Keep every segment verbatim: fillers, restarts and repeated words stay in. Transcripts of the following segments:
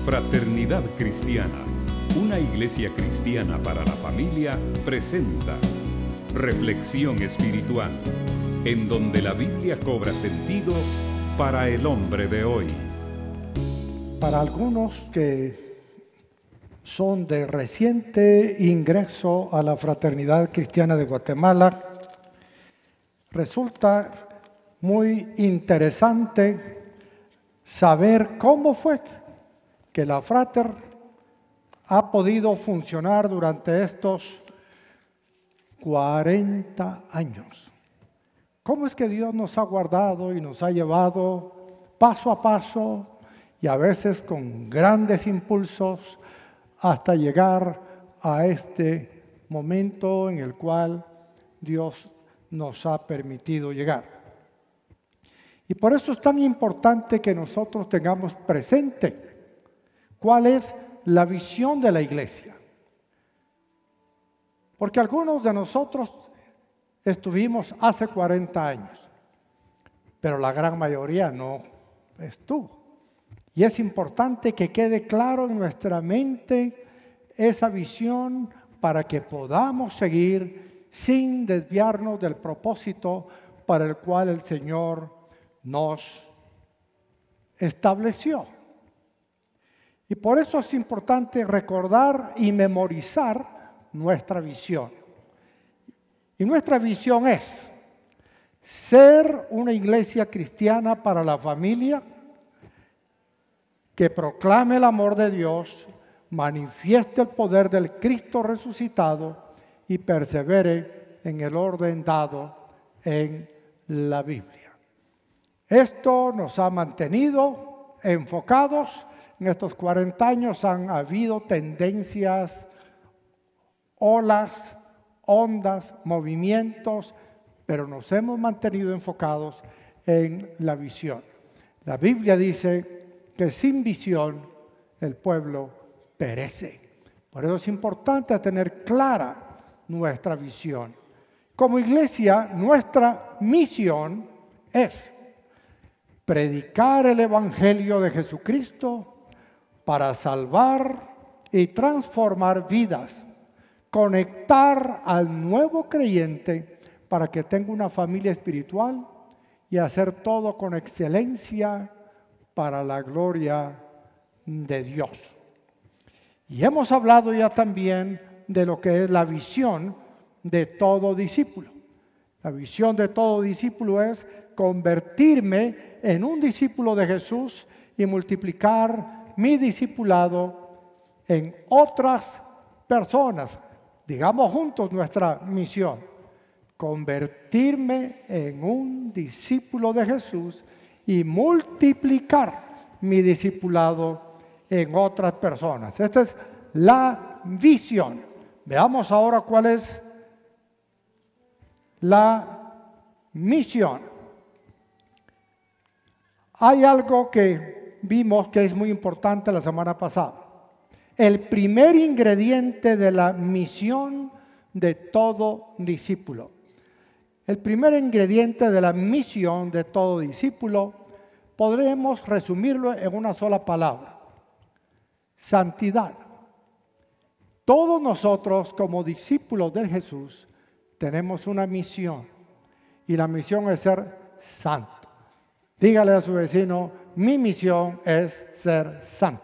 Fraternidad Cristiana, una iglesia cristiana para la familia, presenta Reflexión Espiritual, en donde la Biblia cobra sentido para el hombre de hoy. Para algunos que son de reciente ingreso a la Fraternidad Cristiana de Guatemala, resulta muy interesante saber cómo fue que la Frater ha podido funcionar durante estos cuarenta años. ¿Cómo es que Dios nos ha guardado y nos ha llevado paso a paso y a veces con grandes impulsos hasta llegar a este momento en el cual Dios nos ha permitido llegar? Y por eso es tan importante que nosotros tengamos presente cuál es la visión de la iglesia. Porque algunos de nosotros estuvimos hace cuarenta años, pero la gran mayoría no estuvo. Y es importante que quede claro en nuestra mente esa visión para que podamos seguir sin desviarnos del propósito para el cual el Señor nos estableció. Y por eso es importante recordar y memorizar nuestra visión. Y nuestra visión es ser una iglesia cristiana para la familia que proclame el amor de Dios, manifieste el poder del Cristo resucitado y persevere en el orden dado en la Biblia. Esto nos ha mantenido enfocados. En estos cuarenta años han habido tendencias, olas, ondas, movimientos, pero nos hemos mantenido enfocados en la visión. La Biblia dice que sin visión el pueblo perece. Por eso es importante tener clara nuestra visión. Como iglesia, nuestra misión es predicar el Evangelio de Jesucristo para salvar y transformar vidas, conectar al nuevo creyente para que tenga una familia espiritual y hacer todo con excelencia para la gloria de Dios. Y hemos hablado ya también de lo que es la visión de todo discípulo. La visión de todo discípulo es convertirme en un discípulo de Jesús y multiplicar mi discipulado en otras personas. Digamos juntos nuestra misión: convertirme en un discípulo de Jesús y multiplicar mi discipulado en otras personas. Esta es la visión. Veamos ahora cuál es la misión. Hay algo que vimos que es muy importante la semana pasada. El primer ingrediente de la misión de todo discípulo. El primer ingrediente de la misión de todo discípulo podremos resumirlo en una sola palabra: santidad. Todos nosotros como discípulos de Jesús tenemos una misión y la misión es ser santo. Dígale a su vecino: mi misión es ser santo.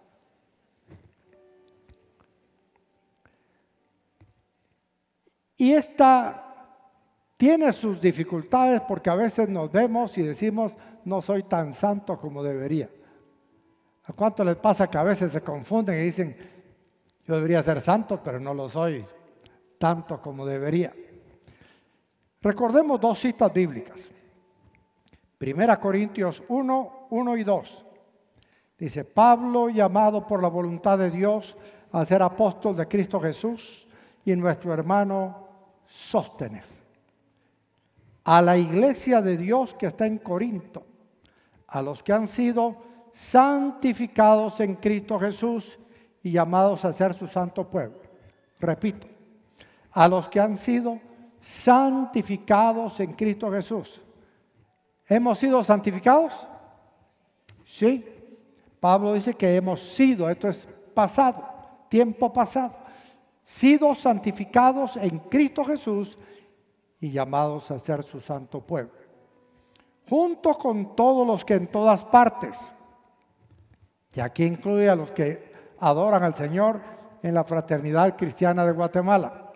Y esta tiene sus dificultades porque a veces nos vemos y decimos: no soy tan santo como debería. ¿A cuánto les pasa que a veces se confunden y dicen: yo debería ser santo, pero no lo soy tanto como debería? Recordemos dos citas bíblicas. Primera Corintios uno, uno y dos. Dice: Pablo, llamado por la voluntad de Dios a ser apóstol de Cristo Jesús, y nuestro hermano Sóstenes, a la iglesia de Dios que está en Corinto, a los que han sido santificados en Cristo Jesús y llamados a ser su santo pueblo. Repito: a los que han sido santificados en Cristo Jesús. ¿Hemos sido santificados? Sí. Pablo dice que hemos sido, esto es pasado, tiempo pasado, sido santificados en Cristo Jesús y llamados a ser su santo pueblo, junto con todos los que en todas partes, y aquí incluye a los que adoran al Señor en la Fraternidad Cristiana de Guatemala,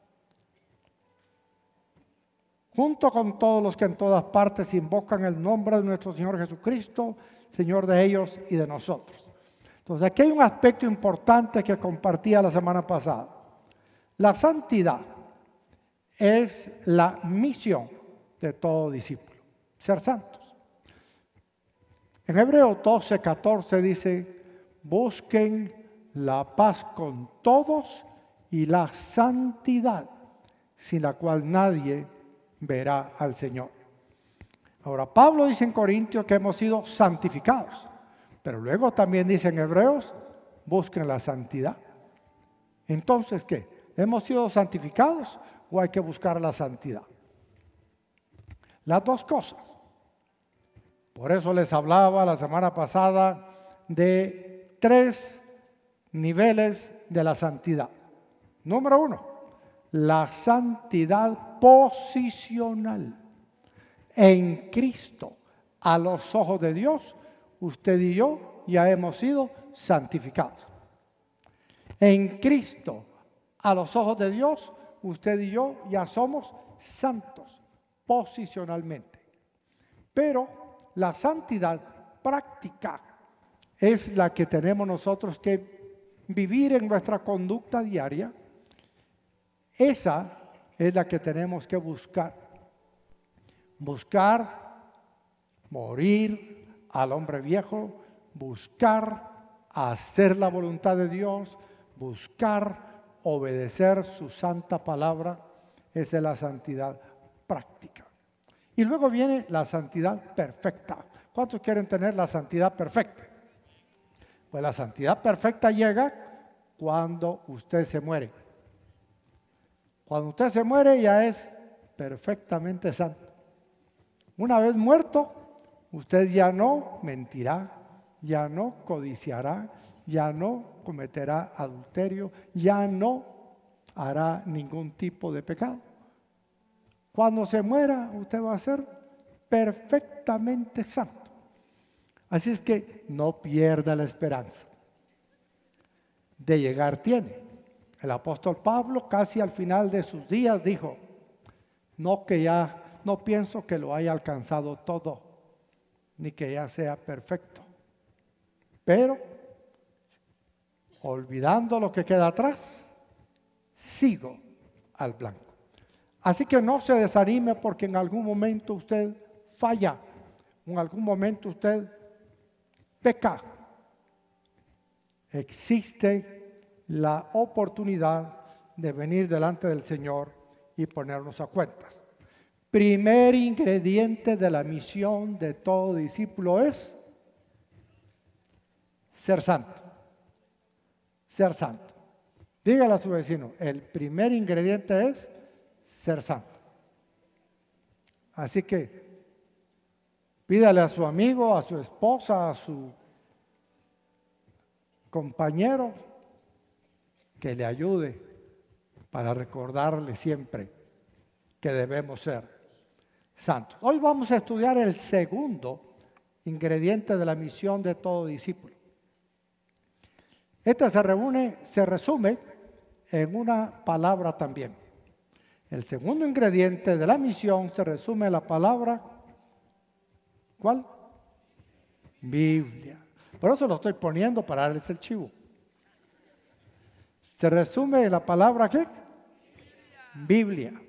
junto con todos los que en todas partes invocan el nombre de nuestro Señor Jesucristo, Señor de ellos y de nosotros. Entonces aquí hay un aspecto importante que compartía la semana pasada. La santidad es la misión de todo discípulo, ser santos. En Hebreos doce, catorce dice, busquen la paz con todos y la santidad, sin la cual nadie verá al Señor. Ahora, Pablo dice en Corintios que hemos sido santificados, pero luego también dice en Hebreos, busquen la santidad. Entonces, ¿qué? ¿Hemos sido santificados o hay que buscar la santidad? Las dos cosas. Por eso les hablaba la semana pasada de tres niveles de la santidad. Número uno, la santidad posicional. En Cristo, a los ojos de Dios, usted y yo ya hemos sido santificados. En Cristo, a los ojos de Dios, usted y yo ya somos santos posicionalmente. Pero la santidad práctica es la que tenemos nosotros que vivir en nuestra conducta diaria. Esa es la que tenemos que buscar. Buscar morir al hombre viejo, buscar hacer la voluntad de Dios, buscar obedecer su santa palabra. Esa es la santidad práctica. Y luego viene la santidad perfecta. ¿Cuántos quieren tener la santidad perfecta? Pues la santidad perfecta llega cuando usted se muere. Cuando usted se muere ya es perfectamente santo. Una vez muerto, usted ya no mentirá, ya no codiciará, ya no cometerá adulterio, ya no hará ningún tipo de pecado. Cuando se muera, usted va a ser perfectamente santo. Así es que no pierda la esperanza. De llegar tiene. El apóstol Pablo casi al final de sus días dijo, no que ya, no pienso que lo haya alcanzado todo, ni que ya sea perfecto. Pero, olvidando lo que queda atrás, sigo al blanco. Así que no se desanime porque en algún momento usted falla, en algún momento usted peca. Existe la oportunidad de venir delante del Señor y ponernos a cuentas. Primer ingrediente de la misión de todo discípulo es ser santo. Ser santo. Dígale a su vecino, el primer ingrediente es ser santo. Así que pídale a su amigo, a su esposa, a su compañero que le ayude para recordarle siempre que debemos ser santos. Hoy vamos a estudiar el segundo ingrediente de la misión de todo discípulo. Esta se reúne, se resume en una palabra también. El segundo ingrediente de la misión se resume en la palabra, ¿cuál? Biblia. Por eso lo estoy poniendo para darles el chivo. Se resume en la palabra, ¿qué? Biblia. Biblia.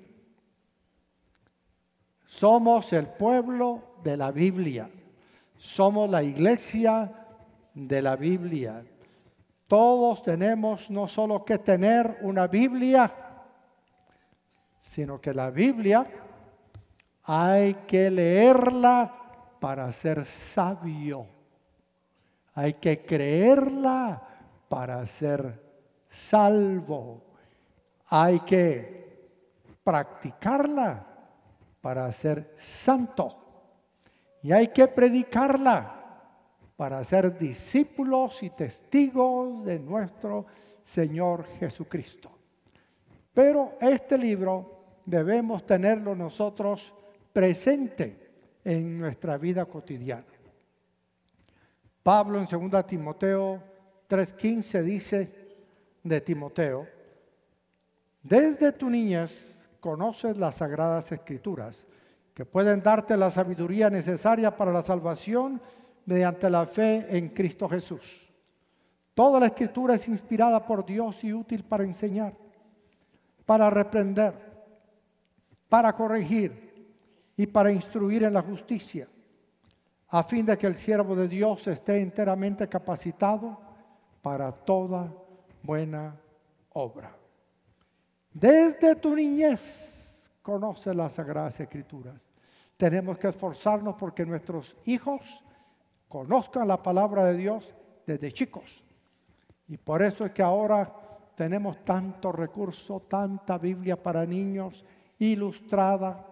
Somos el pueblo de la Biblia. Somos la iglesia de la Biblia. Todos tenemos no solo que tener una Biblia, sino que la Biblia hay que leerla para ser sabio. Hay que creerla para ser salvo. Hay que practicarla para ser santo. Y hay que predicarla para ser discípulos y testigos de nuestro Señor Jesucristo. Pero este libro debemos tenerlo nosotros presente en nuestra vida cotidiana. Pablo en segunda Timoteo tres quince dice de Timoteo: desde tu niñez conoces las sagradas escrituras, que pueden darte la sabiduría necesaria para la salvación mediante la fe en Cristo Jesús. Toda la escritura es inspirada por Dios y útil para enseñar, para reprender, para corregir y para instruir en la justicia, a fin de que el siervo de Dios esté enteramente capacitado para toda buena obra. Desde tu niñez conoce las Sagradas Escrituras. Tenemos que esforzarnos porque nuestros hijos conozcan la palabra de Dios desde chicos. Y por eso es que ahora tenemos tanto recurso, tanta Biblia para niños, ilustrada,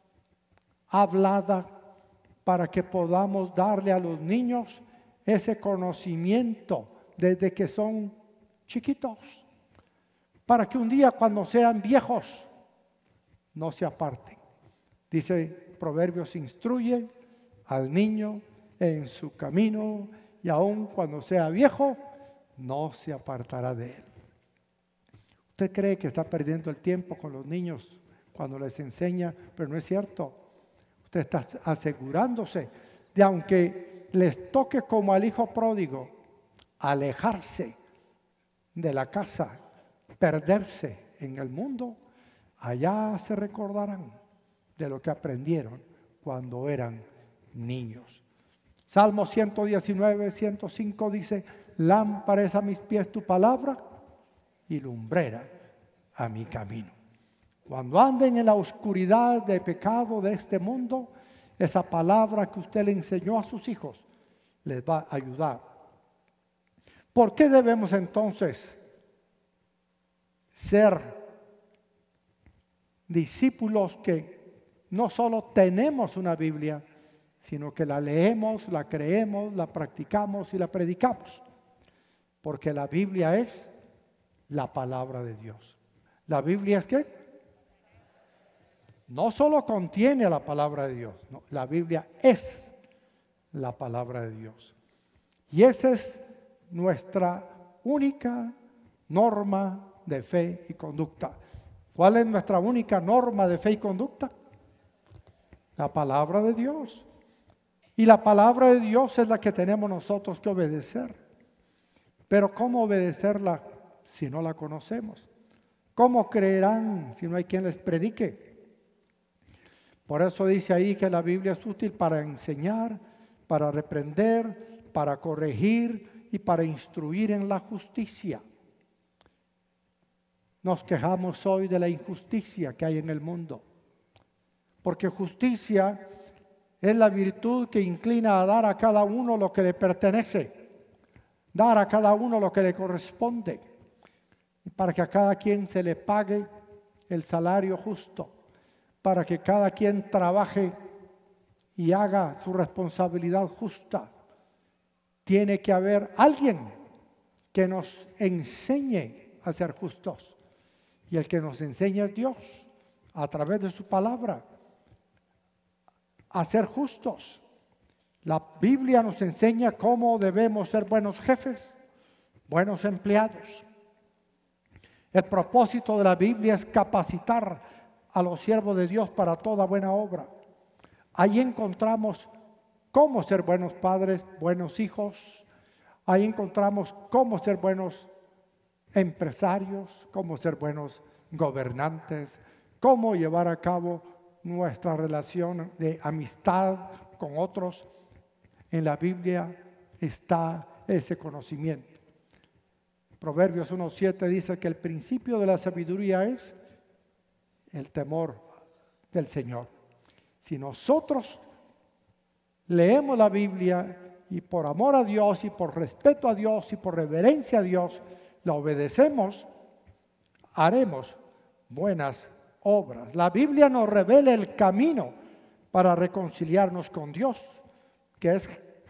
hablada, para que podamos darle a los niños ese conocimiento desde que son chiquitos, para que un día cuando sean viejos no se aparten. Dice Proverbios: instruye al niño en su camino y aun cuando sea viejo no se apartará de él. Usted cree que está perdiendo el tiempo con los niños cuando les enseña, pero no es cierto. Usted está asegurándose de, aunque les toque como al hijo pródigo, alejarse de la casa, perderse en el mundo, allá se recordarán de lo que aprendieron cuando eran niños. Salmo ciento diecinueve, ciento cinco dice: lámpara es a mis pies tu palabra y lumbrera a mi camino. Cuando anden en la oscuridad de pecado de este mundo, esa palabra que usted le enseñó a sus hijos les va a ayudar. ¿Por qué debemos entonces ser discípulos que no solo tenemos una Biblia, sino que la leemos, la creemos, la practicamos y la predicamos? Porque la Biblia es la palabra de Dios. ¿La Biblia es qué? No solo contiene la palabra de Dios, no, la Biblia es la palabra de Dios. Y esa es nuestra única norma de fe y conducta. ¿Cuál es nuestra única norma de fe y conducta? La palabra de Dios. Y la palabra de Dios es la que tenemos nosotros que obedecer. Pero ¿cómo obedecerla si no la conocemos? ¿Cómo creerán si no hay quien les predique? Por eso dice ahí que la Biblia es útil para enseñar, para reprender, para corregir y para instruir en la justicia. Nos quejamos hoy de la injusticia que hay en el mundo, porque justicia es la virtud que inclina a dar a cada uno lo que le pertenece, dar a cada uno lo que le corresponde, para que a cada quien se le pague el salario justo, para que cada quien trabaje y haga su responsabilidad justa. Tiene que haber alguien que nos enseñe a ser justos. Y el que nos enseña es Dios, a través de su palabra, a ser justos. La Biblia nos enseña cómo debemos ser buenos jefes, buenos empleados. El propósito de la Biblia es capacitar a los siervos de Dios para toda buena obra. Ahí encontramos cómo ser buenos padres, buenos hijos. Ahí encontramos cómo ser buenos empresarios, cómo ser buenos gobernantes, cómo llevar a cabo nuestra relación de amistad con otros. En la Biblia está ese conocimiento. Proverbios uno siete dice que el principio de la sabiduría es el temor del Señor. Si nosotros leemos la Biblia y por amor a Dios y por respeto a Dios y por reverencia a Dios la obedecemos, haremos buenas obras. La Biblia nos revela el camino para reconciliarnos con Dios, que es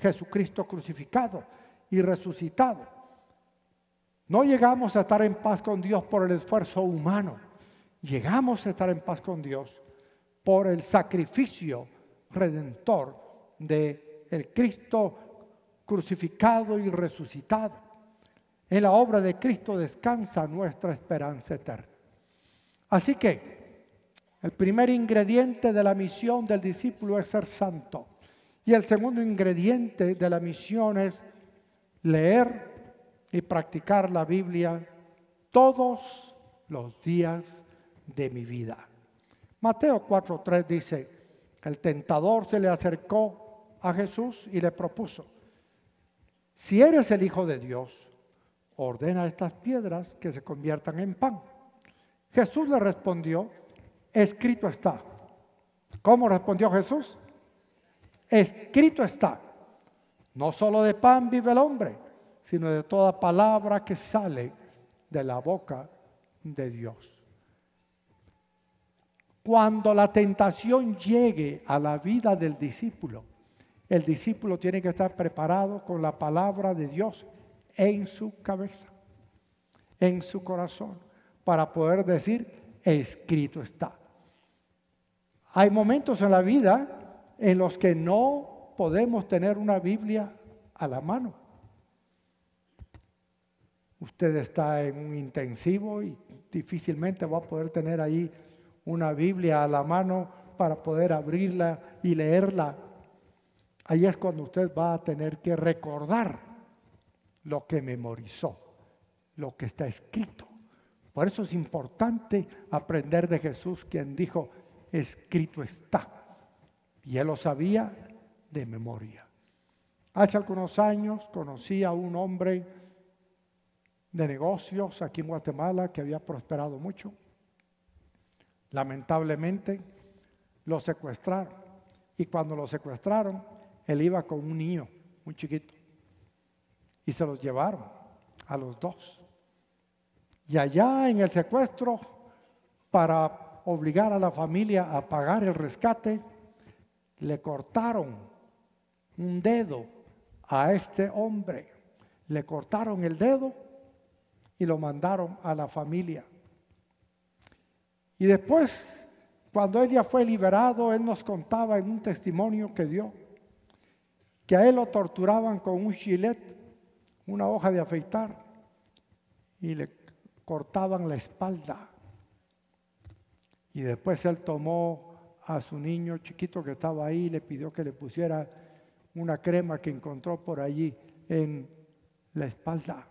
Jesucristo crucificado y resucitado. No llegamos a estar en paz con Dios por el esfuerzo humano. Llegamos a estar en paz con Dios por el sacrificio redentor de el Cristo crucificado y resucitado. En la obra de Cristo descansa nuestra esperanza eterna. Así que el primer ingrediente de la misión del discípulo es ser santo. Y el segundo ingrediente de la misión es leer y practicar la Biblia todos los días de mi vida. Mateo cuatro tres dice, el tentador se le acercó a Jesús y le propuso, si eres el Hijo de Dios, ordena a estas piedras que se conviertan en pan. Jesús le respondió, escrito está. ¿Cómo respondió Jesús? Escrito está. No solo de pan vive el hombre, sino de toda palabra que sale de la boca de Dios. Cuando la tentación llegue a la vida del discípulo, el discípulo tiene que estar preparado con la palabra de Dios en su cabeza, en su corazón, para poder decir, escrito está. Hay momentos en la vida en los que no podemos tener una Biblia a la mano. Usted está en un intensivo y difícilmente va a poder tener ahí una Biblia a la mano para poder abrirla y leerla. Ahí es cuando usted va a tener que recordar lo que memorizó, lo que está escrito. Por eso es importante aprender de Jesús, quien dijo, escrito está. Y él lo sabía de memoria. Hace algunos años conocí a un hombre de negocios aquí en Guatemala que había prosperado mucho. Lamentablemente lo secuestraron. Y cuando lo secuestraron, él iba con un niño muy chiquito. Y se los llevaron a los dos. Y allá en el secuestro, para obligar a la familia a pagar el rescate, le cortaron un dedo a este hombre. Le cortaron el dedo y lo mandaron a la familia. Y después, cuando él ya fue liberado, él nos contaba en un testimonio que dio, que a él lo torturaban con un gilet, una hoja de afeitar, y le cortaban la espalda. Y después él tomó a su niño chiquito que estaba ahí y le pidió que le pusiera una crema que encontró por allí en la espalda.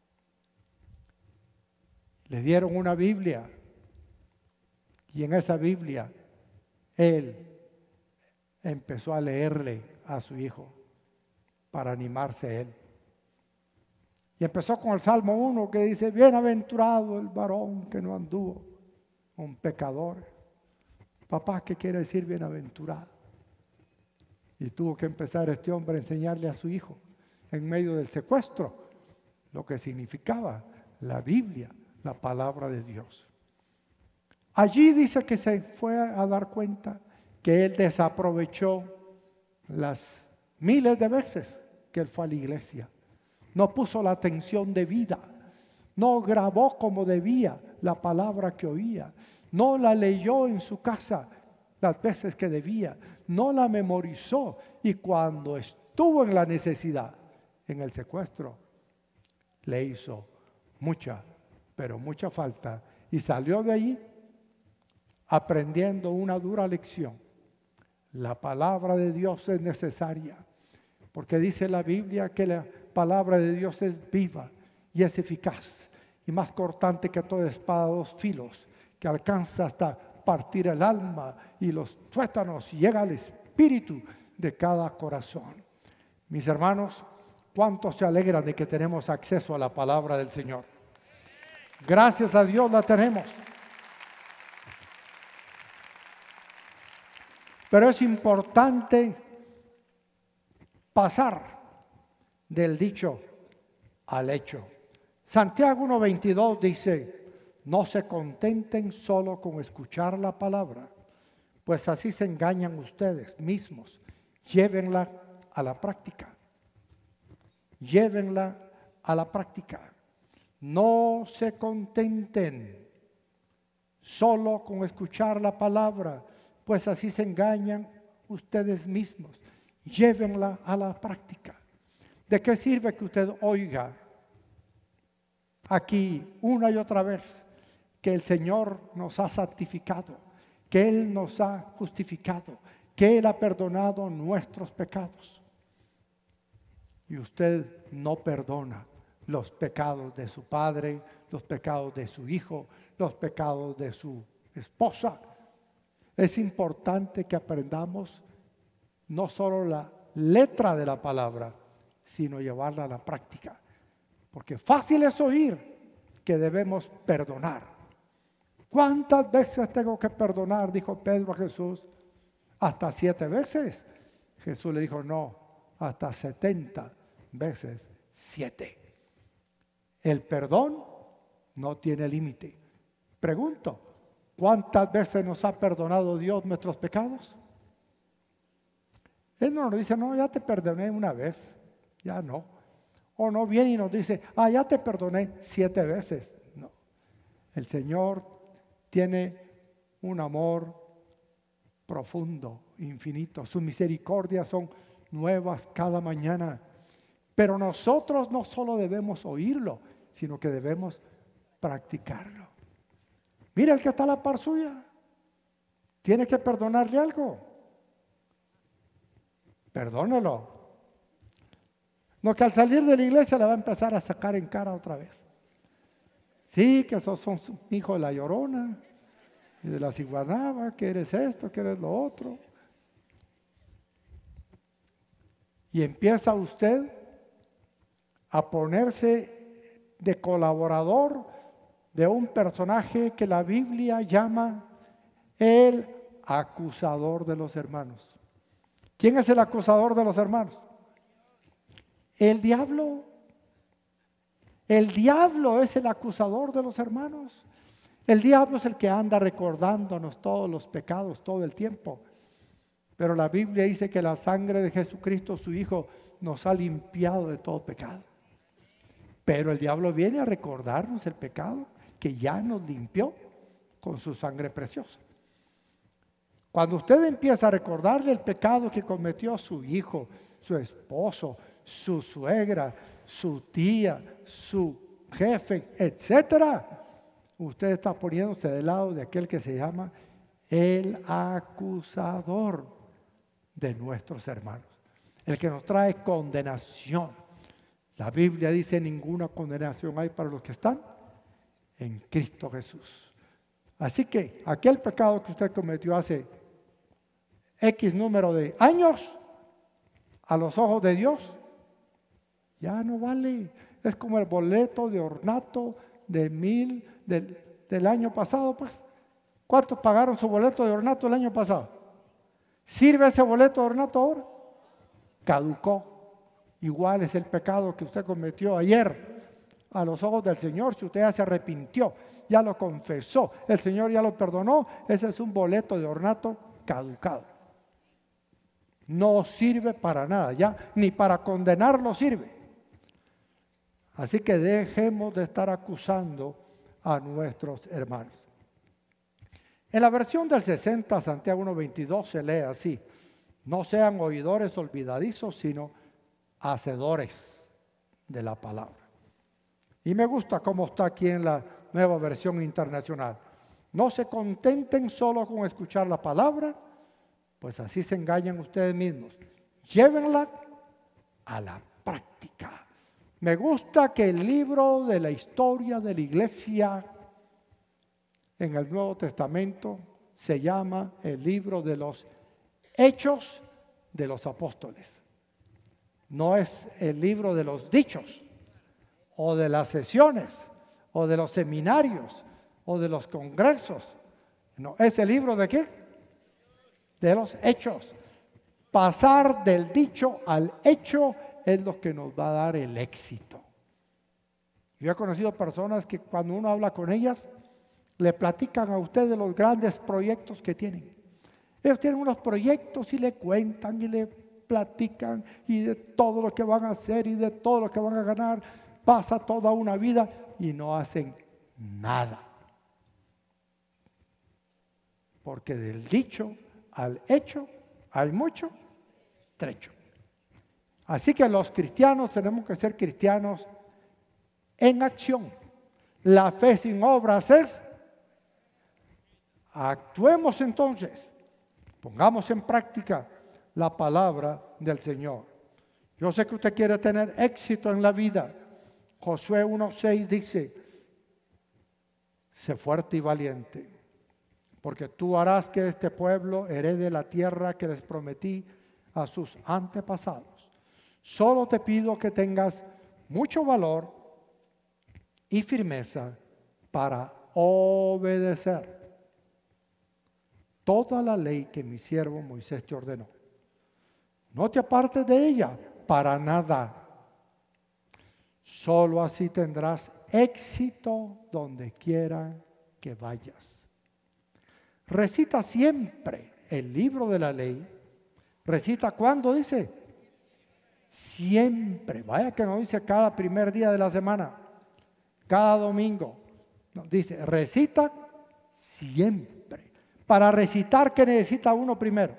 Le dieron una Biblia y en esa Biblia él empezó a leerle a su hijo para animarse él. Y empezó con el Salmo uno que dice, bienaventurado el varón que no anduvo con pecadores. Papá, ¿qué quiere decir bienaventurado? Y tuvo que empezar este hombre a enseñarle a su hijo en medio del secuestro lo que significaba la Biblia, la palabra de Dios. Allí dice que se fue a dar cuenta que él desaprovechó las miles de veces que él fue a la iglesia. No puso la atención debida, no grabó como debía la palabra que oía, no la leyó en su casa las veces que debía, no la memorizó, y cuando estuvo en la necesidad, en el secuestro, le hizo mucha, pero mucha falta, y salió de allí aprendiendo una dura lección. La palabra de Dios es necesaria, porque dice la Biblia que la palabra de Dios es viva y es eficaz y más cortante que toda espada de dos filos, que alcanza hasta partir el alma y los tuétanos y llega al espíritu de cada corazón. Mis hermanos, ¿cuántos se alegran de que tenemos acceso a la palabra del Señor? Gracias a Dios la tenemos. Pero es importante pasar del dicho al hecho. Santiago uno veintidós dice, no se contenten solo con escuchar la palabra, pues así se engañan ustedes mismos. Llévenla a la práctica. llévenla a la práctica. No se contenten solo con escuchar la palabra, pues así se engañan ustedes mismos. Llévenla a la práctica. ¿De qué sirve que usted oiga aquí una y otra vez que el Señor nos ha santificado, que Él nos ha justificado, que Él ha perdonado nuestros pecados, y usted no perdona los pecados de su padre, los pecados de su hijo, los pecados de su esposa? Es importante que aprendamos no solo la letra de la palabra, sino llevarla a la práctica. Porque fácil es oír que debemos perdonar. ¿Cuántas veces tengo que perdonar?, dijo Pedro a Jesús. Hasta siete veces. Jesús le dijo, no, hasta setenta veces siete. El perdón no tiene límite. Pregunto, ¿cuántas veces nos ha perdonado Dios nuestros pecados? Él no nos dice, no, ya te perdoné una vez, ya no. O no viene y nos dice, ah, ya te perdoné siete veces. No. El Señor tiene un amor profundo, infinito. Sus misericordias son nuevas cada mañana. Pero nosotros no solo debemos oírlo, sino que debemos practicarlo. Mira el que está a la par suya. Tiene que perdonarle algo. Perdónelo. No, que al salir de la iglesia le va a empezar a sacar en cara otra vez. Sí, que esos son hijos de la Llorona y de la ciguanaba, que eres esto, que eres lo otro. Y empieza usted a ponerse de colaborador de un personaje que la Biblia llama el acusador de los hermanos. ¿Quién es el acusador de los hermanos? El diablo. El diablo es el acusador de los hermanos. El diablo es el que anda recordándonos todos los pecados todo el tiempo. Pero la Biblia dice que la sangre de Jesucristo, su Hijo, nos ha limpiado de todo pecado. Pero el diablo viene a recordarnos el pecado que ya nos limpió con su sangre preciosa. Cuando usted empieza a recordarle el pecado que cometió su hijo, su esposo, su suegra, su tía, su jefe, etcétera, usted está poniéndose del lado de aquel que se llama el acusador de nuestros hermanos, el que nos trae condenación. La Biblia dice: ninguna condenación hay para los que están en Cristo Jesús. Así que aquel pecado que usted cometió hace X número de años, a los ojos de Dios, ya no vale. Es como el boleto de ornato de mil del, del año pasado, pues. ¿Cuántos pagaron su boleto de ornato el año pasado? ¿Sirve ese boleto de ornato ahora? Caducó. Igual es el pecado que usted cometió ayer a los ojos del Señor. Si usted ya se arrepintió, ya lo confesó, el Señor ya lo perdonó, ese es un boleto de ornato caducado. No sirve para nada, ya ni para condenarlo sirve. Así que dejemos de estar acusando a nuestros hermanos. En la versión del sesenta, Santiago uno veintidós, se lee así: no sean oidores olvidadizos, sino hacedores de la palabra. Y me gusta cómo está aquí en la Nueva Versión Internacional. No se contenten solo con escuchar la palabra, pues así se engañan ustedes mismos. Llévenla a la práctica. Me gusta que el libro de la historia de la iglesia en el Nuevo Testamento se llama el libro de los Hechos de los Apóstoles. No es el libro de los dichos, o de las sesiones, o de los seminarios, o de los congresos. No, ¿es el libro de qué? De los hechos. Pasar del dicho al hecho es lo que nos va a dar el éxito. Yo he conocido personas que cuando uno habla con ellas, le platican a usted de los grandes proyectos que tienen. Ellos tienen unos proyectos y le cuentan y le platican y de todo lo que van a hacer y de todo lo que van a ganar. Pasa toda una vida y no hacen nada. Porque del dicho al hecho hay mucho trecho. Así que los cristianos tenemos que ser cristianos en acción. La fe sin obras es. Actuemos entonces, pongamos en práctica la palabra del Señor. Yo sé que usted quiere tener éxito en la vida. Josué uno seis dice, sé fuerte y valiente, porque tú harás que este pueblo herede la tierra que les prometí a sus antepasados. Solo te pido que tengas mucho valor y firmeza para obedecer toda la ley que mi siervo Moisés te ordenó. No te apartes de ella para nada. Solo así tendrás éxito donde quiera que vayas. Recita siempre el libro de la ley. Recita ¿cuándo dice? Siempre. Vaya que no dice cada primer día de la semana, cada domingo. No, dice recita siempre. Para recitar, ¿qué necesita uno primero?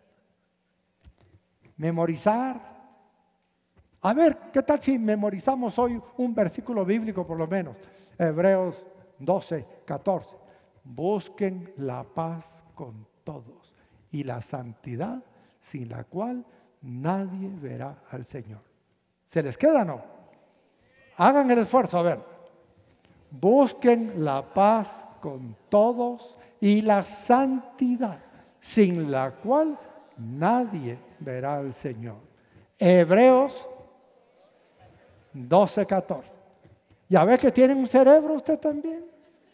Memorizar. A ver, ¿qué tal si memorizamos hoy un versículo bíblico por lo menos? Hebreos doce, catorce. Busquen la paz con todos y la santidad sin la cual nadie verá al Señor. ¿Se les queda o no? Hagan el esfuerzo, a ver. Busquen la paz con todos y la santidad, sin la cual nadie verá al Señor. Hebreos doce, catorce. ¿Ya ve que tienen un cerebro usted también?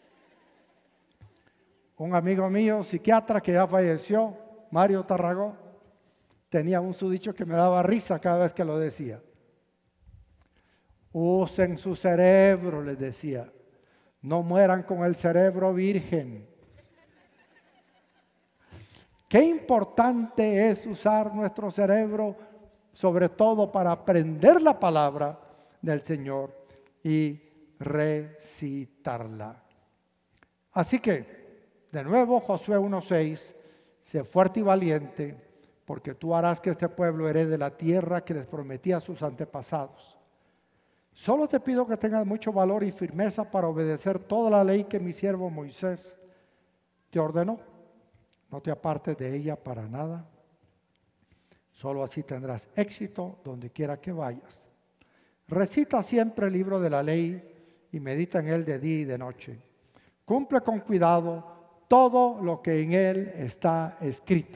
Un amigo mío, psiquiatra que ya falleció, Mario Tarragó, tenía un sudicho que me daba risa cada vez que lo decía. Usen su cerebro, les decía. No mueran con el cerebro virgen. Qué importante es usar nuestro cerebro, sobre todo para aprender la palabra del Señor y recitarla. Así que, de nuevo, Josué uno seis, sé fuerte y valiente, porque tú harás que este pueblo herede la tierra que les prometí a sus antepasados. Solo te pido que tengas mucho valor y firmeza para obedecer toda la ley que mi siervo Moisés te ordenó. No te apartes de ella para nada. Solo así tendrás éxito donde quiera que vayas. Recita siempre el libro de la ley y medita en él de día y de noche. Cumple con cuidado todo lo que en él está escrito.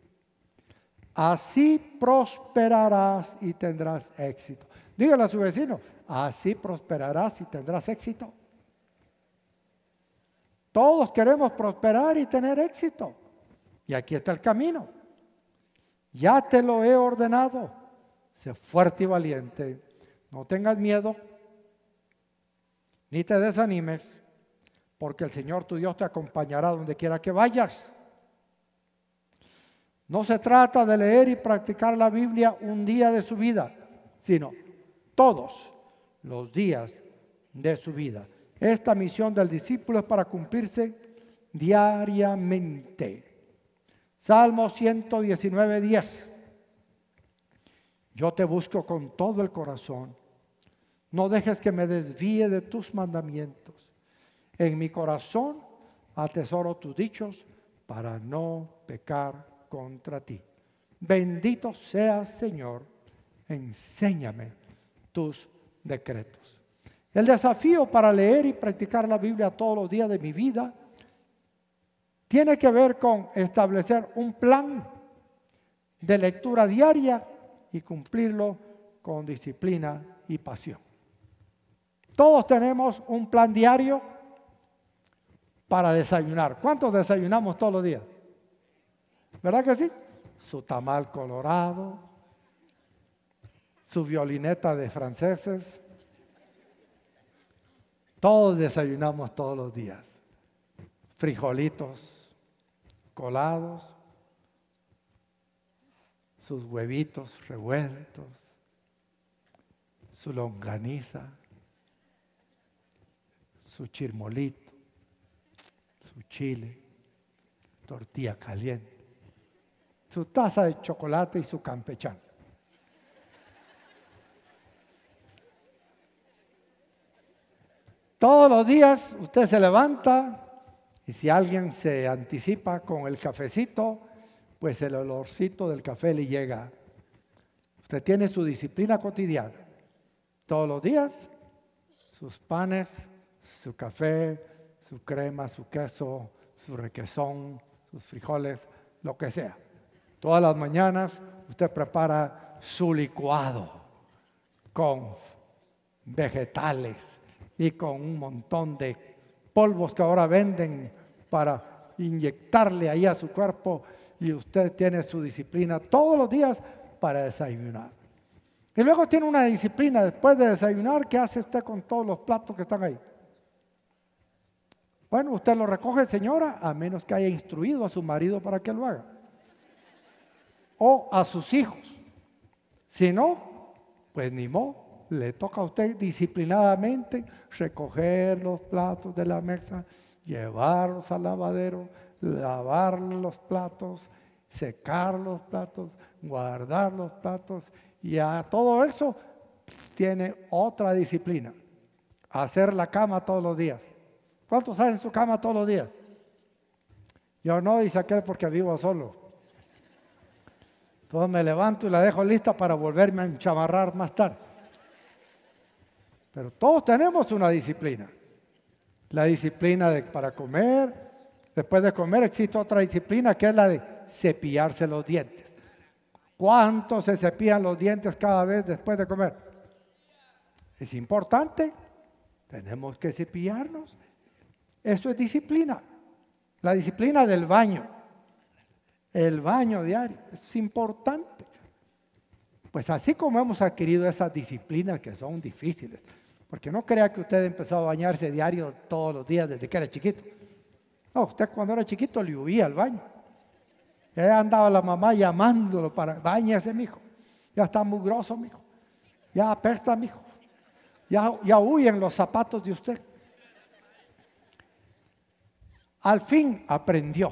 Así prosperarás y tendrás éxito. Dígale a su vecino, así prosperarás y tendrás éxito. Todos queremos prosperar y tener éxito. Y aquí está el camino. Ya te lo he ordenado. Sé fuerte y valiente. No tengas miedo, ni te desanimes, porque el Señor tu Dios te acompañará donde quiera que vayas. No se trata de leer y practicar la Biblia un día de su vida, sino todos los días de su vida. Esta misión del discípulo es para cumplirse diariamente. Salmo ciento diecinueve, diez. Yo te busco con todo el corazón. No dejes que me desvíe de tus mandamientos. En mi corazón atesoro tus dichos para no pecar contra ti. Bendito seas, Señor. Enséñame tus decretos. El desafío para leer y practicar la Biblia todos los días de mi vida tiene que ver con establecer un plan de lectura diaria y cumplirlo con disciplina y pasión. Todos tenemos un plan diario para desayunar. ¿Cuántos desayunamos todos los días? ¿Verdad que sí? Su tamal colorado, su violineta de franceses. Todos desayunamos todos los días. Frijolitos colados, sus huevitos revueltos, su longaniza, su chirmolito, su chile, tortilla caliente, su taza de chocolate y su campechano. Todos los días usted se levanta y si alguien se anticipa con el cafecito, pues el olorcito del café le llega. Usted tiene su disciplina cotidiana. Todos los días, sus panes, su café, su crema, su queso, su requesón, sus frijoles, lo que sea. Todas las mañanas usted prepara su licuado con vegetales y con un montón de polvos que ahora venden para inyectarle ahí a su cuerpo, y usted tiene su disciplina todos los días para desayunar. Y luego tiene una disciplina después de desayunar. ¿Qué hace usted con todos los platos que están ahí? Bueno, usted lo recoge, señora, a menos que haya instruido a su marido para que lo haga, o a sus hijos. Si no, pues ni modo. Le toca a usted disciplinadamente recoger los platos de la mesa, llevarlos al lavadero, lavar los platos, secar los platos, guardar los platos, y a todo eso tiene otra disciplina: hacer la cama todos los días. ¿Cuántos hacen su cama todos los días? Yo no, dice aquel, porque vivo solo. Entonces me levanto y la dejo lista para volverme a enchamarrar más tarde. Pero todos tenemos una disciplina. La disciplina de, para comer. Después de comer existe otra disciplina, que es la de cepillarse los dientes. ¿Cuántos se cepillan los dientes cada vez después de comer? Es importante. Tenemos que cepillarnos. Eso es disciplina. La disciplina del baño. El baño diario. Es importante. Pues así como hemos adquirido esas disciplinas que son difíciles. Porque no crea que usted empezó a bañarse diario todos los días desde que era chiquito. No, usted cuando era chiquito le huía al baño. Ya andaba la mamá llamándolo para: báñese, mijo. Ya está mugroso, mijo. Ya apesta, mijo. Ya, ya huyen los zapatos de usted. Al fin aprendió.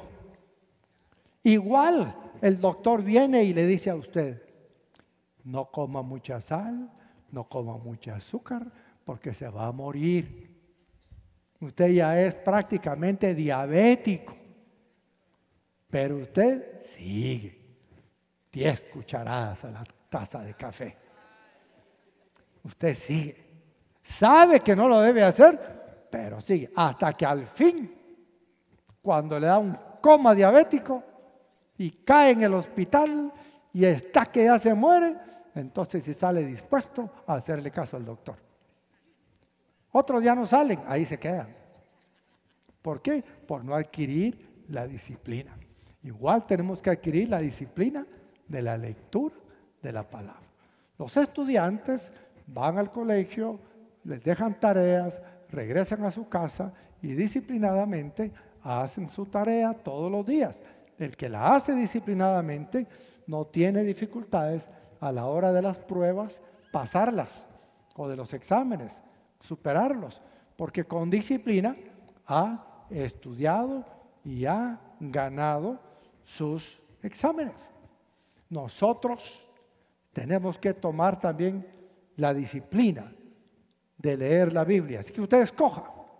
Igual el doctor viene y le dice a usted: no coma mucha sal, no coma mucha azúcar, porque se va a morir. Usted ya es prácticamente diabético, pero usted sigue. Diez cucharadas a la taza de café. Usted sigue. Sabe que no lo debe hacer, pero sigue. Hasta que al fin, cuando le da un coma diabético y cae en el hospital y está que ya se muere, entonces sí sale dispuesto a hacerle caso al doctor. Otros ya no salen, ahí se quedan. ¿Por qué? Por no adquirir la disciplina. Igual tenemos que adquirir la disciplina de la lectura de la palabra. Los estudiantes van al colegio, les dejan tareas, regresan a su casa y disciplinadamente hacen su tarea todos los días. El que la hace disciplinadamente no tiene dificultades a la hora de las pruebas, pasarlas, o de los exámenes, superarlos, porque con disciplina ha estudiado y ha ganado sus exámenes. Nosotros tenemos que tomar también la disciplina de leer la Biblia. Así que usted escoja.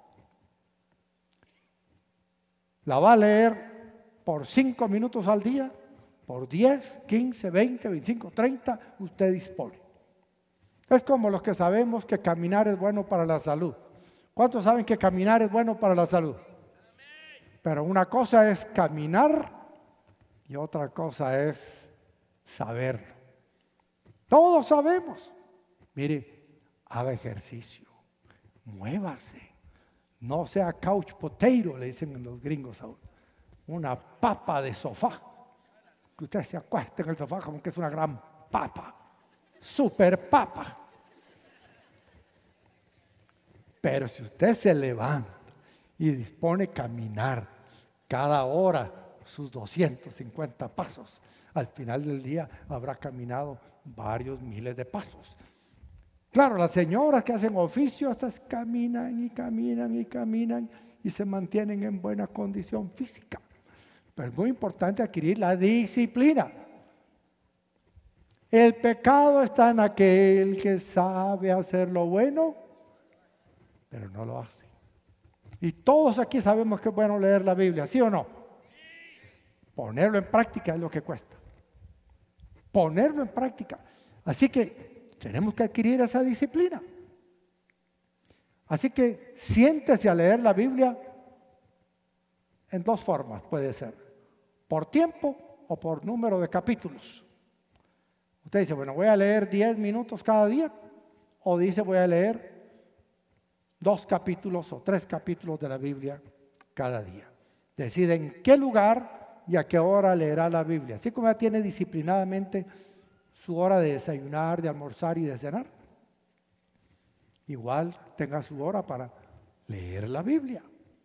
La va a leer por cinco minutos al día, por diez, quince, veinte, veinticinco, treinta, usted dispone. Es como los que sabemos que caminar es bueno para la salud. ¿Cuántos saben que caminar es bueno para la salud? Pero una cosa es caminar y otra cosa es saberlo. Todos sabemos. Mire, haga ejercicio, muévase. No sea couch potato, le dicen los gringos a uno. Una papa de sofá. Que usted se acueste en el sofá como que es una gran papa. Super papa. Pero si usted se levanta y dispone a caminar cada hora sus doscientos cincuenta pasos. Al final del día habrá caminado varios miles de pasos. Claro, las señoras que hacen oficio, estas caminan y caminan y caminan y se mantienen en buena condición física. Pero es muy importante adquirir la disciplina. El pecado está en aquel que sabe hacer lo bueno, pero no lo hace. Y todos aquí sabemos que es bueno leer la Biblia, ¿sí o no? Ponerlo en práctica es lo que cuesta. Ponerlo en práctica. Así que tenemos que adquirir esa disciplina. Así que siéntese a leer la Biblia en dos formas, puede ser. Por tiempo o por número de capítulos. Usted dice, bueno, voy a leer diez minutos cada día. O dice, voy a leer dos capítulos o tres capítulos de la Biblia cada día. Decide en qué lugar y a qué hora leerá la Biblia. Así como ya tiene disciplinadamente su hora de desayunar, de almorzar y de cenar. Igual tenga su hora para leer la Biblia.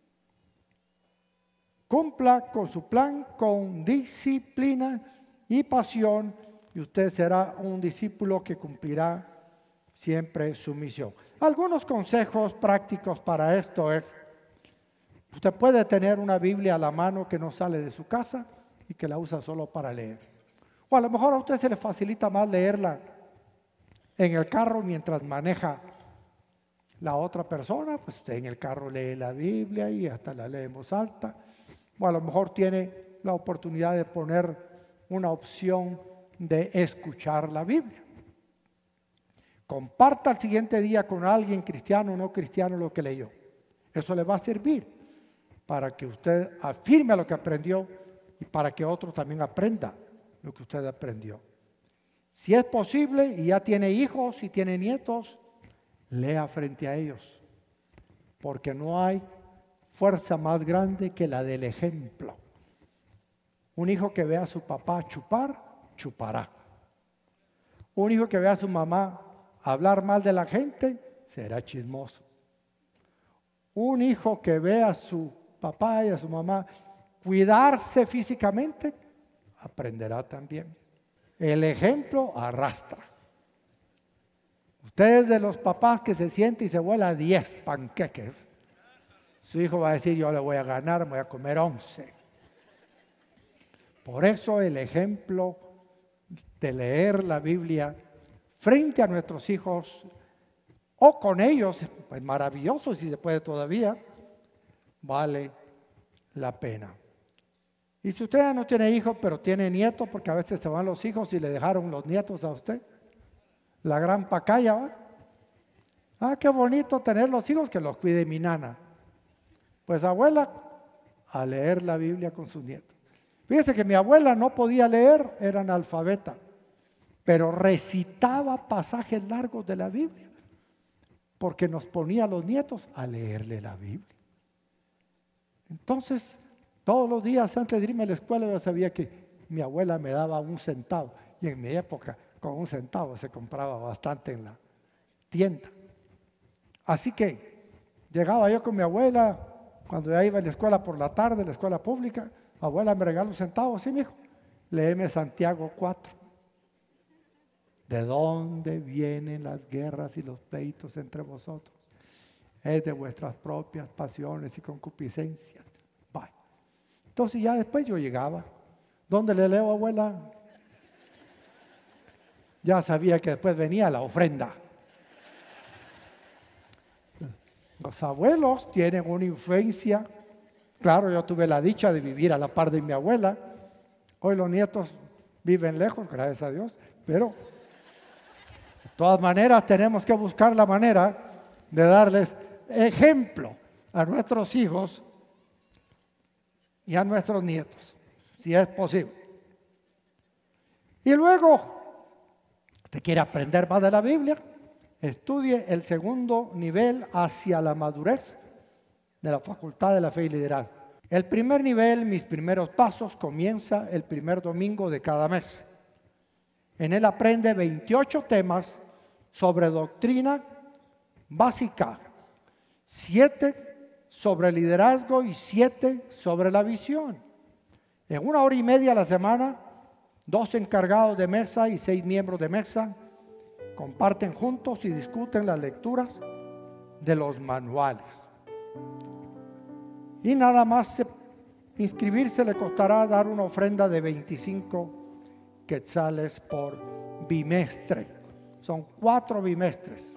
Cumpla con su plan con disciplina y pasión y usted será un discípulo que cumplirá siempre su misión. Algunos consejos prácticos para esto es, usted puede tener una Biblia a la mano que no sale de su casa y que la usa solo para leer. O a lo mejor a usted se le facilita más leerla en el carro mientras maneja la otra persona, pues usted en el carro lee la Biblia y hasta la lee en voz alta. O a lo mejor tiene la oportunidad de poner una opción de escuchar la Biblia. Comparta el siguiente día con alguien cristiano o no cristiano lo que leyó. Eso le va a servir para que usted afirme lo que aprendió y para que otro también aprenda lo que usted aprendió. Si es posible y ya tiene hijos y tiene nietos, lea frente a ellos, porque no hay fuerza más grande que la del ejemplo. Un hijo que vea a su papá chupar, chupará. Un hijo que vea a su mamá hablar mal de la gente, será chismoso. Un hijo que vea a su papá y a su mamá cuidarse físicamente, aprenderá también. El ejemplo arrastra. Usted es de los papás que se siente y se vuela diez panqueques. Su hijo va a decir, yo le voy a ganar, me voy a comer once. Por eso el ejemplo de leer la Biblia frente a nuestros hijos o con ellos, pues maravilloso si se puede todavía, vale la pena. Y si usted ya no tiene hijos, pero tiene nietos, porque a veces se van los hijos y le dejaron los nietos a usted, la gran pacaya, ¿va? Ah, qué bonito tener los hijos, que los cuide mi nana. Pues abuela, a leer la Biblia con sus nietos. Fíjese que mi abuela no podía leer, era analfabeta, pero recitaba pasajes largos de la Biblia, porque nos ponía a los nietos a leerle la Biblia. Entonces, todos los días antes de irme a la escuela yo sabía que mi abuela me daba un centavo, y en mi época con un centavo se compraba bastante en la tienda. Así que llegaba yo con mi abuela, cuando ya iba a la escuela por la tarde, la escuela pública, abuela me regaló un centavo, sí, mijo, léeme Santiago cuatro. ¿De dónde vienen las guerras y los pleitos entre vosotros? Es de vuestras propias pasiones y concupiscencias. Bye. Entonces ya después yo llegaba. ¿Dónde le leo, abuela? Ya sabía que después venía la ofrenda. Los abuelos tienen una influencia. Claro, yo tuve la dicha de vivir a la par de mi abuela. Hoy los nietos viven lejos, gracias a Dios, pero de todas maneras tenemos que buscar la manera de darles ejemplo a nuestros hijos y a nuestros nietos, si es posible. Y luego, ¿usted quiere aprender más de la Biblia? Estudie el segundo nivel hacia la madurez de la Facultad de la Fe y Liderazgo. El primer nivel, mis primeros pasos, comienza el primer domingo de cada mes. En él aprende veintiocho temas sobre doctrina básica, siete sobre liderazgo y siete sobre la visión. En una hora y media a la semana, dos encargados de mesa y seis miembros de mesa comparten juntos y discuten las lecturas de los manuales. Y nada más se, inscribirse le costará dar una ofrenda de veinticinco quetzales por bimestre. Son cuatro bimestres.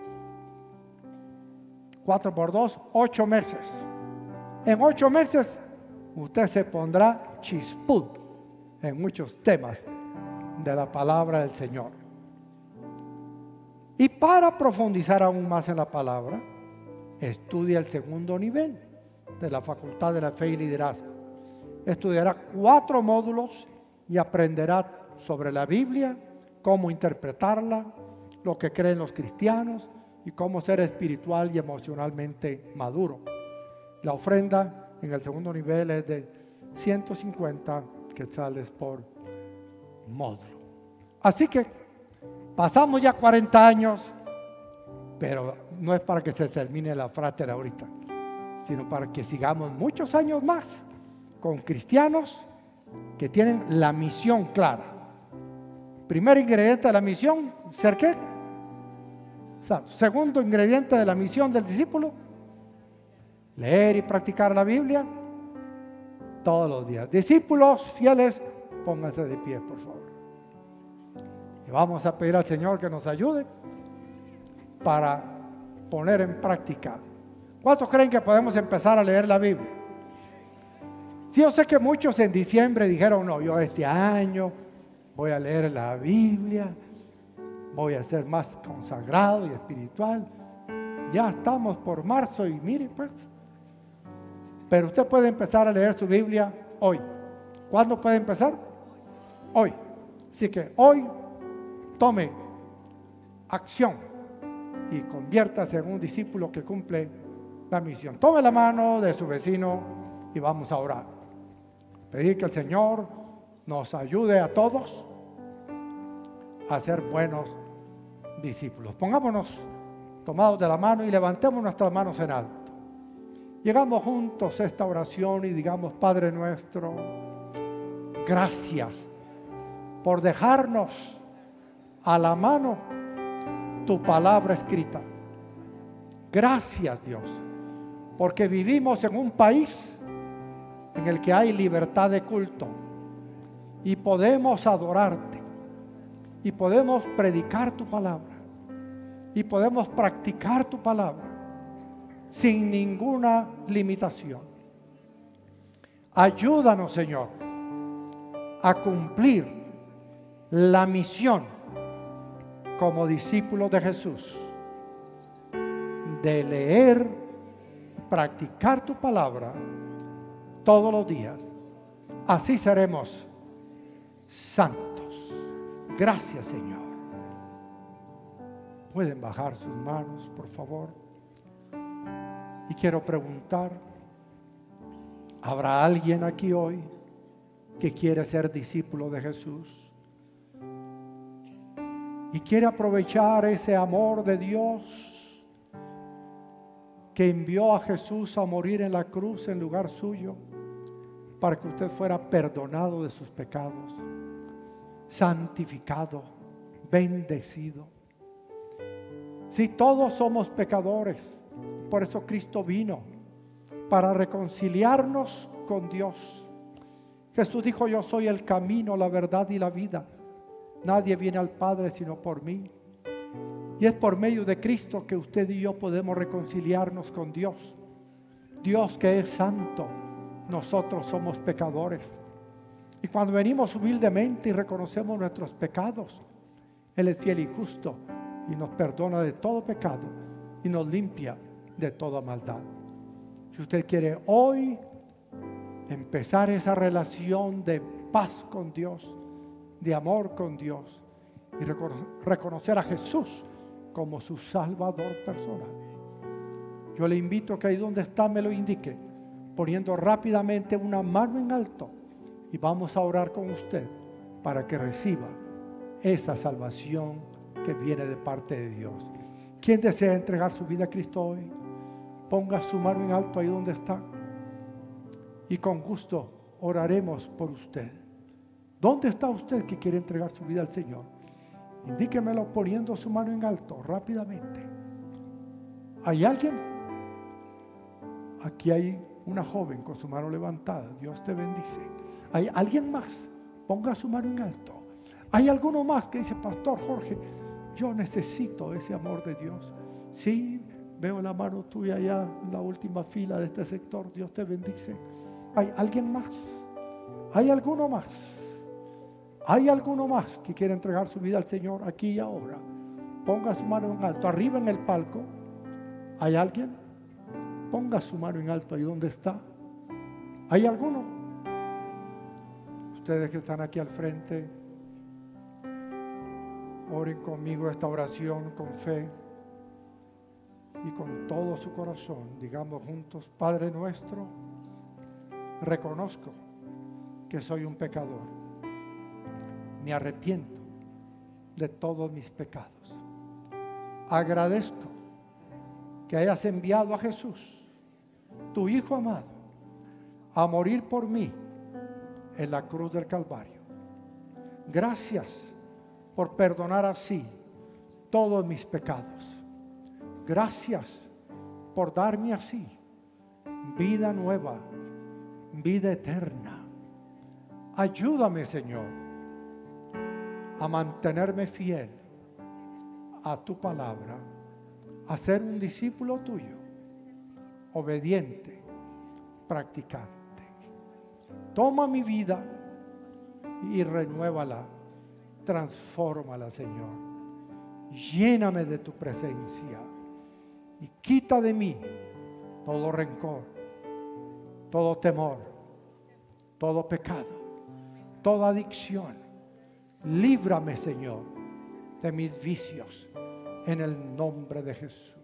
Cuatro por dos, ocho meses. En ocho meses usted se pondrá chisput en muchos temas de la palabra del Señor. Y para profundizar aún más en la palabra, estudia el segundo nivel de la Facultad de la Fe y Liderazgo. Estudiará cuatro módulos y aprenderá sobre la Biblia, cómo interpretarla, lo que creen los cristianos y cómo ser espiritual y emocionalmente maduro. La ofrenda en el segundo nivel es de ciento cincuenta quetzales por módulo. Así que pasamos ya cuarenta años, pero no es para que se termine la frátera ahorita, sino para que sigamos muchos años más con cristianos que tienen la misión clara. Primer ingrediente de la misión, ¿ser qué? Segundo ingrediente de la misión del discípulo, leer y practicar la Biblia todos los días. Discípulos fieles, pónganse de pie, por favor. Y vamos a pedir al Señor que nos ayude para poner en práctica. ¿Cuántos creen que podemos empezar a leer la Biblia? Sí, yo sé que muchos en diciembre dijeron, no, yo este año voy a leer la Biblia, voy a ser más consagrado y espiritual. Ya estamos por marzo y mire pues. Pero usted puede empezar a leer su Biblia hoy. ¿Cuándo puede empezar? Hoy. Así que hoy tome acción y conviértase en un discípulo que cumple la misión. Tome la mano de su vecino y vamos a orar. Pedir que el Señor nos ayude a todos a ser buenos discípulos. Pongámonos tomados de la mano y levantemos nuestras manos en alto. Llegamos juntos a esta oración y digamos: Padre nuestro, gracias por dejarnos a la mano tu palabra escrita. Gracias, Dios, porque vivimos en un país en el que hay libertad de culto y podemos adorarte y podemos predicar tu palabra y podemos practicar tu palabra sin ninguna limitación. Ayúdanos, Señor, a cumplir la misión como discípulos de Jesús, de leer y practicar tu palabra todos los días. Así seremos santos. Gracias, Señor. Pueden bajar sus manos, por favor. Y quiero preguntar, ¿habrá alguien aquí hoy que quiere ser discípulo de Jesús y quiere aprovechar ese amor de Dios que envió a Jesús a morir en la cruz en lugar suyo para que usted fuera perdonado de sus pecados, santificado, bendecido? Si todos somos pecadores, por eso Cristo vino, para reconciliarnos con Dios. Jesús dijo: yo soy el camino, la verdad y la vida. Nadie viene al Padre sino por mí. Y es por medio de Cristo que usted y yo podemos reconciliarnos con Dios. Dios que es santo, nosotros somos pecadores. Y cuando venimos humildemente y reconocemos nuestros pecados, Él es fiel y justo y nos perdona de todo pecado y nos limpia de toda maldad. Si usted quiere hoy empezar esa relación de paz con Dios, de amor con Dios, y recono- reconocer a Jesús como su Salvador personal, yo le invito a que ahí donde está me lo indique, poniendo rápidamente una mano en alto, y vamos a orar con usted para que reciba esa salvación que viene de parte de Dios. ¿Quién desea entregar su vida a Cristo hoy? Ponga su mano en alto ahí donde está y con gusto oraremos por usted. ¿Dónde está usted que quiere entregar su vida al Señor? Indíquemelo poniendo su mano en alto rápidamente. ¿Hay alguien? Aquí hay una joven con su mano levantada. Dios te bendice. ¿Hay alguien más? Ponga su mano en alto. ¿Hay alguno más que dice, Pastor Jorge, yo necesito ese amor de Dios? Sí, veo la mano tuya allá en la última fila de este sector. Dios te bendice. ¿Hay alguien más? ¿Hay alguno más? ¿Hay alguno más que quiere entregar su vida al Señor aquí y ahora? Ponga su mano en alto. Arriba en el palco. ¿Hay alguien? Ponga su mano en alto ahí donde está. ¿Hay alguno? Ustedes que están aquí al frente, oren conmigo esta oración con fe y con todo su corazón. Digamos juntos, Padre nuestro, reconozco que soy un pecador. Me arrepiento de todos mis pecados. Agradezco que hayas enviado a Jesús, tu Hijo amado, a morir por mí en la cruz del Calvario. Gracias por perdonar así todos mis pecados. Gracias por darme así vida nueva, vida eterna. Ayúdame, Señor, a mantenerme fiel a tu palabra, a ser un discípulo tuyo, obediente, practicante. Toma mi vida y renuévala, transfórmala, Señor. Lléname de tu presencia y quita de mí todo rencor, todo temor, todo pecado, toda adicción. Líbrame, Señor, de mis vicios, en el nombre de Jesús.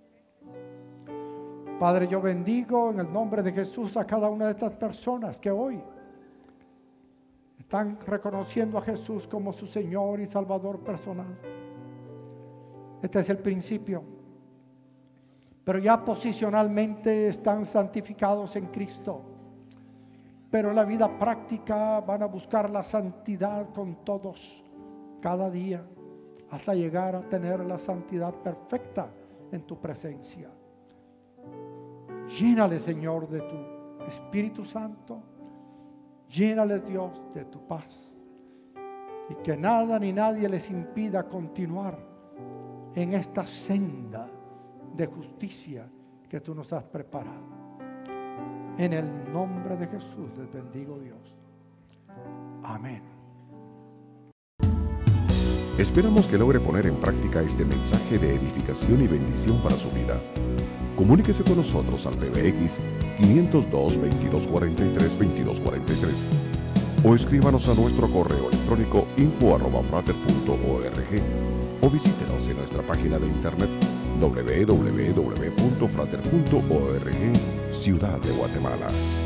Padre, yo bendigo en el nombre de Jesús a cada una de estas personas que hoy están reconociendo a Jesús como su Señor y Salvador personal. Este es el principio. Pero ya posicionalmente están santificados en Cristo. Pero en la vida práctica van a buscar la santidad con todos, cada día, hasta llegar a tener la santidad perfecta en tu presencia. Llénale, Señor, de tu Espíritu Santo. Llénale, Dios, de tu paz. Y que nada ni nadie les impida continuar en esta senda de justicia que tú nos has preparado. En el nombre de Jesús les bendigo, Dios. Amén. Esperamos que logre poner en práctica este mensaje de edificación y bendición para su vida. Comuníquese con nosotros al P B X quinientos dos, veintidós cuarenta y tres, veintidós cuarenta y tres o escríbanos a nuestro correo electrónico info arroba frater punto org o visítenos en nuestra página de internet w w w punto frater punto org, Ciudad de Guatemala.